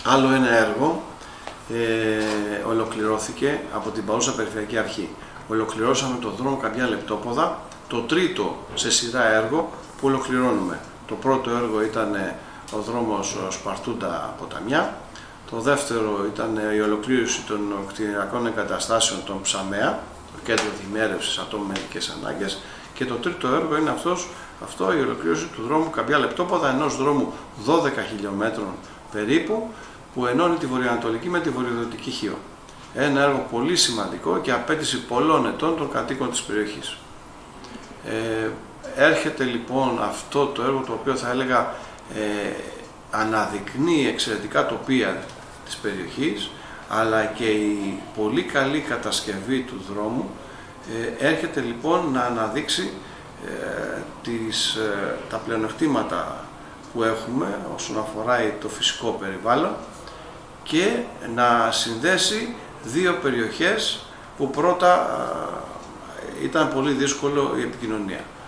Άλλο ένα έργο ολοκληρώθηκε από την παρούσα Περιφερειακή Αρχή. Ολοκληρώσαμε το δρόμο Καμπιά-Λεπτόποδα, το τρίτο σε σειρά έργο που ολοκληρώνουμε. Το πρώτο έργο ήταν ο δρόμος Σπαρτούντα-Ποταμιά, το δεύτερο ήταν η ολοκλήρωση των κτηνιακών εγκαταστάσεων των Ψαμέα, το κέντρο διημέρευσης ατόμων με ειδικές ανάγκες, και το τρίτο έργο είναι αυτό η ολοκλήρωση του δρόμου Καμπιά-Λεπτόποδα, ενός δρόμου 12 χιλιόμετρων περίπου, που ενώνει τη βορειοανατολική με τη βορειοδυτική Χίο. Ένα έργο πολύ σημαντικό και απέτηση πολλών ετών των κατοίκων της περιοχής. Έρχεται λοιπόν αυτό το έργο, το οποίο θα έλεγα αναδεικνύει εξαιρετικά τοπία της περιοχής, αλλά και η πολύ καλή κατασκευή του δρόμου έρχεται λοιπόν να αναδείξει τα πλεονεκτήματα που έχουμε όσον αφορά το φυσικό περιβάλλον και να συνδέσει δύο περιοχές που πρώτα ήταν πολύ δύσκολο η επικοινωνία.